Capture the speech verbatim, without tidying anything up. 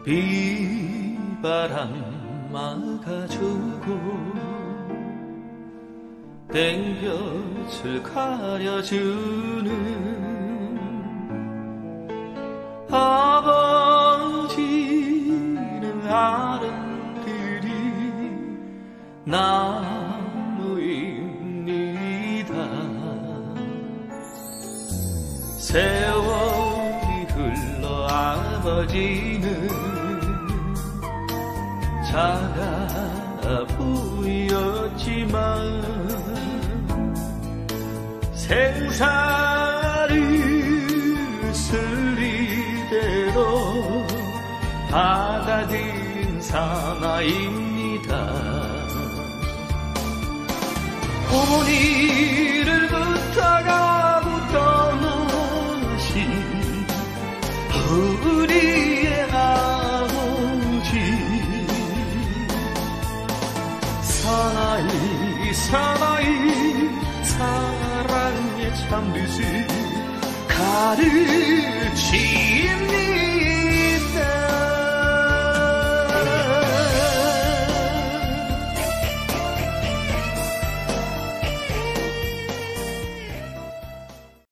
비바람 막아주고 땡볕을 가려주는 아버지는 아름들이 나무입니다. 세월이 흘러 아버지는 작아 보였지만 생사를 슬리대로 받아들인 사나입니다. 어머니를 부탁하고 떠나신 우리의 아버지 사나이 사나이 사랑에 잠드시 가르칩니다.